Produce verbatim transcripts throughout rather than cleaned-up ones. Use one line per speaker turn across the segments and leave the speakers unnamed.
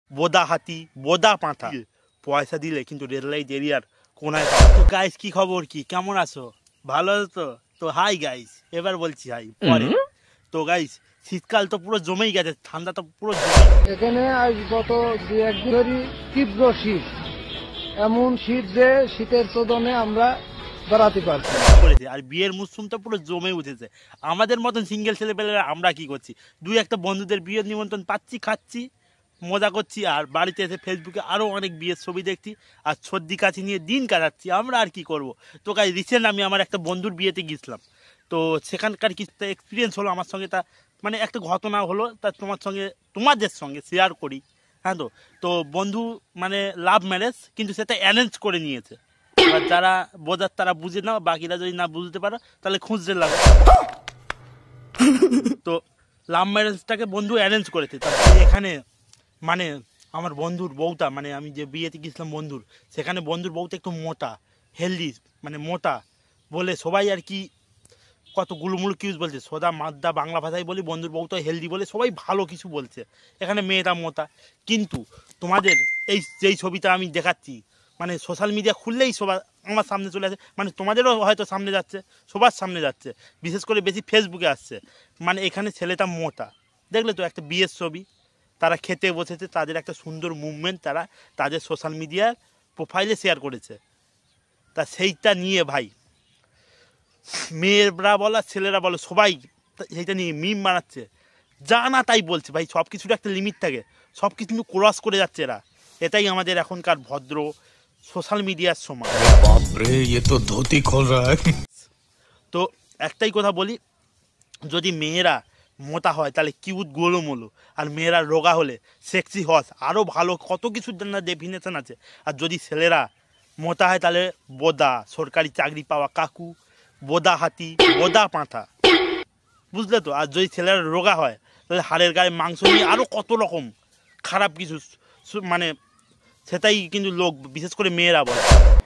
বোদা হাতি, বোদা পাঁঠা, পয়সা দিলে কিন্তু রেড লাইট এরিয়ার কোনায়। তো গাইস কি খবর, কি কেমন আছো, ভালো আছো তো? তো হাই গাইস, এবার বলছি হাই পরে। তো গাইস শীতকাল তো পুরো জমেই গেছে, ঠান্ডা তো পুরো
এখানে আজ গত দু একদিন ধরে তীব্র শীত, এমন শীত যে শীতের চোদনে আমরা বেড়াতে পারছি
করেছে। আর বিয়ের মরশুম তো পুরো জমে উঠেছে। আমাদের মতন সিঙ্গেল ছেলেপেলেরা আমরা কি করছি, দুই একটা বন্ধুদের বিয়ের নিমন্ত্রণ পাচ্ছি, খাচ্ছি, মজা করছি, আর বাড়িতে এসে ফেসবুকে আরও অনেক বিয়ের ছবি দেখছি আর সর্দি কাছে নিয়ে দিন কাটাচ্ছি। আমরা আর কি করব। তো গাইস রিসেন্ট আমি আমার একটা বন্ধুর বিয়েতে গিয়েছিলাম। তো সেখানকার কিছু এক্সপিরিয়েন্স হলো আমার সঙ্গে, তা মানে একটা ঘটনা হলো, তা তোমার সঙ্গে তোমাদের সঙ্গে শেয়ার করি। হ্যাঁ, তো তো বন্ধু মানে লাভ ম্যারেজ, কিন্তু সেটা অ্যারেঞ্জ করে নিয়েছে। এবার যারা বোঝার তারা বুঝে নাও, বাকিরা যদি না বুঝতে পারো তাহলে খুঁজতে লাগো। তো লাভ ম্যারেজটাকে বন্ধু অ্যারেঞ্জ করেছে। তারপরে এখানে মানে আমার বন্ধুর বউটা, মানে আমি যে বিয়েতে গেছিলাম বন্ধুর, সেখানে বন্ধুর বউটা একটু মোটা, হেলদি, মানে মোটা বলে সবাই আর কি কত গুলুমুলু কিউজ বলছে। সোদা মাদ্দা বাংলা ভাষায় বলি, বন্ধুর বউটা হেলদি বলে সবাই ভালো কিছু বলছে। এখানে মেয়েটা মোটা। কিন্তু তোমাদের এই যেই ছবিটা আমি দেখাচ্ছি, মানে সোশ্যাল মিডিয়া খুললেই সবার আমার সামনে চলে আসে, মানে তোমাদেরও হয়তো সামনে যাচ্ছে, সবার সামনে যাচ্ছে, বিশেষ করে বেশি ফেসবুকে আসছে। মানে এখানে ছেলেটা মোটা, দেখলে তো একটা বিয়ের ছবি, তারা খেতে বসেছে, তাদের একটা সুন্দর মুভমেন্ট তারা তাদের সোশ্যাল মিডিয়ার প্রোফাইলে শেয়ার করেছে। তা সেইটা নিয়ে ভাই মেয়েরা বলা ছেলেরা বলো সবাই সেইটা নিয়ে মিম বানাচ্ছে, যা না তাই বলছে। ভাই সব কিছুর একটা লিমিট থাকে, সব কিছু ক্রস করে যাচ্ছে এরা। এটাই আমাদের এখনকার ভদ্র সোশ্যাল মিডিয়ার সময়।
বাপরে, ये तो धोती खोल रहा है।
তো একটাই কথা বলি, যদি মেয়েরা মোটা হয় তাহলে কিউট গোলুমোলু, আর মেয়েরা রোগা হলে সেক্সি হস, আরও ভালো কত কিছুর জন্য ডেফিনেশন আছে। আর যদি ছেলেরা মোটা হয় তাহলে বোদা, সরকারি চাকরি পাওয়া কাকু, বোদা হাতি, বোদা পাঁঠা, বুঝলে তো? আর যদি ছেলেরা রোগা হয় তাহলে হাড়ের গায়ে মাংস নিয়ে আরও কত রকম খারাপ কিছু, মানে সেটাই কিন্তু লোক বিশেষ করে মেয়েরা বলে।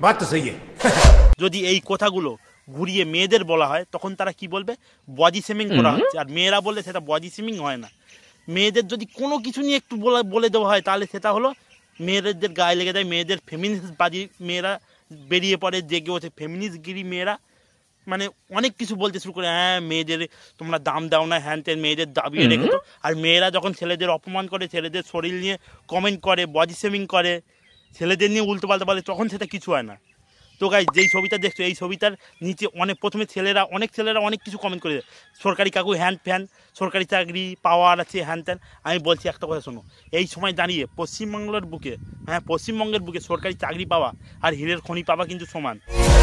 যদি এই কথাগুলো ঘুরিয়ে মেয়েদের বলা হয় তখন তারা কি বলবে, বডি শেমিং করা হচ্ছে। আর মেয়েরা বললে সেটা বডি শেমিং হয় না। মেয়েদের যদি কোনো কিছু নিয়ে একটু বলা বলে দেওয়া হয় তাহলে সেটা হলো মেয়েদের গায়ে লেগে দেয়, মেয়েদের ফেমিনিস্ট বাজি মেয়েরা বেরিয়ে পড়ে, জেগে ওঠে ফেমিনিস্টগিরি মেয়েরা, মানে অনেক কিছু বলতে শুরু করে, হ্যাঁ মেয়েদের তোমরা দাম দাও না, হ্যান তেন, মেয়েদের দাবিয়ে রেখেছো। আর মেয়েরা যখন ছেলেদের অপমান করে, ছেলেদের শরীর নিয়ে কমেন্ট করে, বডি শেমিং করে, ছেলেদের নিয়ে উল্টো পাল্টা বলে, তখন সেটা কিছু হয় না। তো গাইস যেই ছবিটা দেখছো, এই ছবিটার নিচে অনেক প্রথমে ছেলেরা অনেক ছেলেরা অনেক কিছু কমেন্ট করে, সরকারি কাকু হ্যান ফ্যান, সরকারি চাকরি পাওয়ার আছে, হ্যান ত্যান। আমি বলছি একটা কথা শোনো, এই সময় দাঁড়িয়ে পশ্চিমবাংলার বুকে, হ্যাঁ পশ্চিমবঙ্গের বুকে সরকারি চাকরি পাওয়া আর হীরের খনি পাওয়া কিন্তু সমান।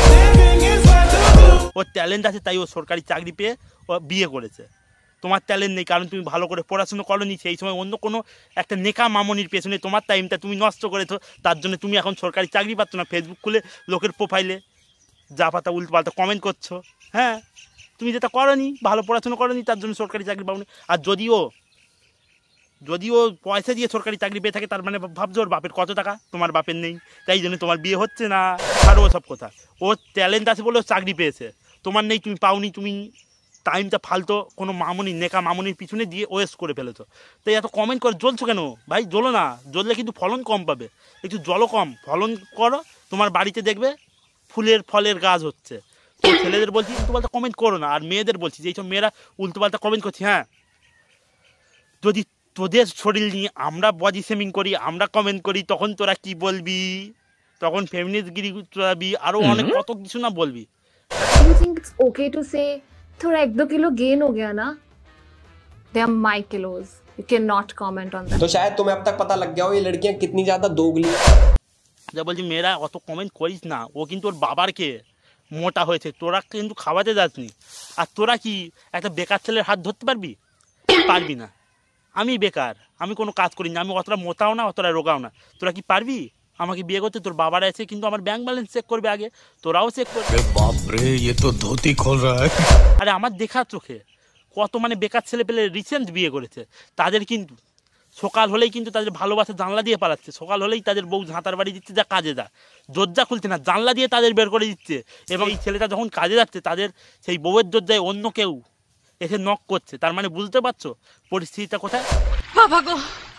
ওর ট্যালেন্ট আছে তাই ও সরকারি চাকরি পেয়ে ও বিয়ে করেছে। তোমার ট্যালেন্ট নেই কারণ তুমি ভালো করে পড়াশুনো করোনি, সেই সময় অন্য কোনো একটা নেকা মামনির পেছনে তোমার টাইমটা তুমি নষ্ট করেছো, তার জন্য তুমি এখন সরকারি চাকরি পাচ্ছ না। ফেসবুক খুলে লোকের প্রোফাইলে যা পাতা উল্টো পাল্টা কমেন্ট করছো। হ্যাঁ, তুমি যেটা করোনি, ভালো পড়াশুনো করোনি, তার জন্য সরকারি চাকরি পাওনি। আর যদিও যদিও পয়সা দিয়ে সরকারি চাকরি পেয়ে থাকে, তার মানে ভাবছো ওর বাপের কত টাকা, তোমার বাপের নেই, তাই জন্য তোমার বিয়ে হচ্ছে না। আর ও সব কথা, ওর ট্যালেন্ট আছে বলে ও চাকরি পেয়েছে, তোমার নেই, তুমি পাওনি, তুমি টাইমটা ফালতো কোনো মামুনি নেকা মামুনির পিছনে দিয়ে ওয়েস্ট করে ফেলেছো। তাই এত কমেন্ট করে জ্বলছো কেন ভাই? জ্বলো না, জ্বললে কিন্তু ফলন কম পাবে। একটু জলও কম ফলন করো, তোমার বাড়িতে দেখবে ফুলের ফলের গাছ হচ্ছে। তো ছেলেদের বলছি উল্টো পাল্টা কমেন্ট করো না। আর মেয়েদের বলছি, যেই সব মেয়েরা উল্টো পাল্টা কমেন্ট করছি, হ্যাঁ যদি তোদের শরীর নিয়ে আমরা বডি শেমিং করি, আমরা কমেন্ট করি, তখন তোরা কি বলবি? তখন ফেমিনিস্টগিরি চলাবি, আরও অনেক কত কিছু না বলবি।
You think it's okay to say थोड़ा एक दो किलो गेन हो गया ना? They are my kilos. You cannot comment on that.
तो शायद तुम्हें अब तक पता लग गया हो ये लड़कियां कितनी ज्यादा दोगली।
যা বলছি মেয়েরা অত কমেন্ট করিস না, ও কিন্তু ওর বাবার কে মোটা হয়েছে, তোরা কিন্তু খাওয়াতে যাসনি। আর তোরা কি একটা বেকার ছেলের হাত ধরতে পারবি? পারবি না। আমি বেকার, আমি কোনো কাজ করি না, আমি অতটা মোটাও না, অতটা রোগাও না। তোরা কি পারবি আমাকে বিয়ে করতে? তোর বাবার আছে, কিন্তু আমার ব্যাংক ব্যালেন্স চেক করবে আগে, তোরাও চেক করবে।
বাপরে, ये तो धोती खोल रहा है।
আরে আমার দেখা চোখে কত মানে বেকার ছেলে পেলে রিসেন্ট বিয়ে করেছে, তাদের কিন্তু সকাল হলেই কিন্তু তাদের ভালোবাসা জানলা দিয়ে পালাচ্ছে, সকাল হলেই তাদের বউ ঝাঁতার বাড়ি দিচ্ছে, যা কাজে যা, দরজা খুলছে না, জানলা দিয়ে তাদের বের করে দিচ্ছে। এবং এই ছেলেটা যখন কাজে যাচ্ছে, তাদের সেই বউয়ের দরজায় অন্য কেউ এসে নক করছে। তার মানে বুঝতে পারছো পরিস্থিতিটা কোথায়?
বাবা গো,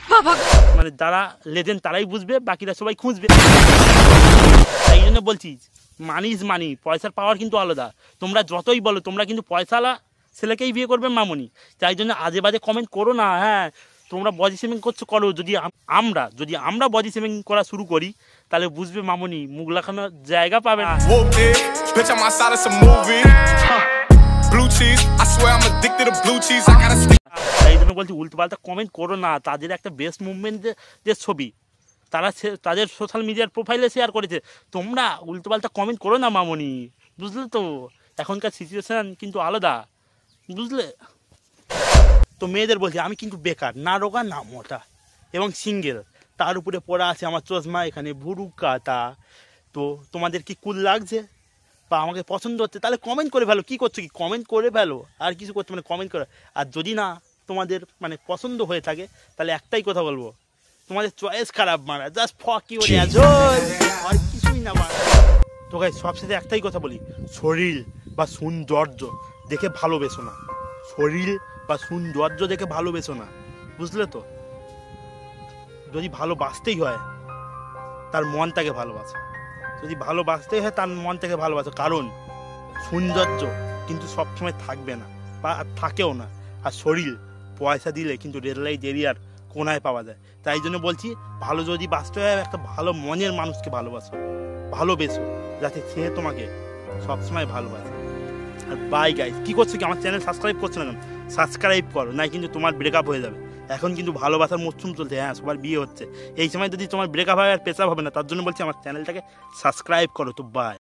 মানে যারা লেজেন্ড তারাই বুঝবে, বাকিরা সবাই খুঁজবে। তাই জন্য বলছি মানি ইজ মানি, পয়সার পাওয়ার কিন্তু আলাদা। তোমরা যতই বলো তোমরা কিন্তু পয়সাওয়ালা ছেলেকেই বিয়ে করবে মামনি। তাই জন্য আজে বাজে কমেন্ট করো না। হ্যাঁ, তোমরা বডি শেমিং করছো করো, যদি আমরা যদি আমরা বডি শেমিং করা শুরু করি তাহলে বুঝবে মামনি মুখ লাগানোর জায়গা পাবে না।
Bitch, I'm outside of some movie. Blue cheese, I swear I'm addicted to blue cheese. I gotta stick.
তাই জন্য বলছি উল্টো পাল্টা কমেন্ট করো না। তাদের একটা বেস্ট মুভমেন্টের ছবি তারা তাদের সোশ্যাল মিডিয়ার প্রোফাইলে শেয়ার করেছে, তোমরা উল্টো পাল্টা কমেন্ট করো না মামনি, বুঝলে তো? এখনকার সিচুয়েশান কিন্তু আলাদা, বুঝলে তো? মেয়েদের বলছি আমি কিন্তু বেকার, না রোগা না মোটা এবং সিঙ্গেল, তার উপরে পড়া আছে আমার চশমা, এখানে ভুরু কাটা। তো তোমাদের কি কুল লাগছে বা আমাকে পছন্দ হচ্ছে তাহলে কমেন্ট করে ফেলো। কী করছো কি কমেন্ট করে ফেলো, আর কিছু করছো মানে কমেন্ট করো। আর যদি না তোমাদের মানে পছন্দ হয়ে থাকে তাহলে একটাই কথা বলবো, তোমাদের চয়েস খারাপ মারা, জাস্ট ফকি ওরে আর কিছুই না মারা। তো গাই সবসাথে একটাই কথা বলি, শরীর বা সৌন্দর্য দেখে ভালোবেসো না, শরীর বা সৌন্দর্য দেখে ভালোবেসো না, বুঝলে তো? যদি ভালোবাসতেই হয় তার মনটাকে ভালোবাসো, যদি ভালোবাসতেই হয় তার মন থেকে ভালোবাসো। কারণ সৌন্দর্য কিন্তু সবসময় থাকবে না বা থাকেও না, আর শরীর পয়সা দিলে কিন্তু রেড লাইট এরিয়ার কোনায় পাওয়া যায়। তাই জন্য বলছি ভালো যদি বাঁচতে হয় একটা ভালো মনের মানুষকে ভালোবাসো, ভালোবেসো, যাতে সে তোমাকে সবসময় ভালোবাসে। আর বাই গাইস, কী করছো কি আমার চ্যানেল সাবস্ক্রাইব করছো না কেন? সাবস্ক্রাইব করো, নাই কিন্তু তোমার ব্রেকআপ হয়ে যাবে। এখন কিন্তু ভালোবাসার মরশুম চলছে, হ্যাঁ সবার বিয়ে হচ্ছে, এই সময় যদি তোমার ব্রেকআপ হয় আর পেশাব হবে না। তার জন্য বলছি আমার চ্যানেলটাকে সাবস্ক্রাইব করো। তো বাই।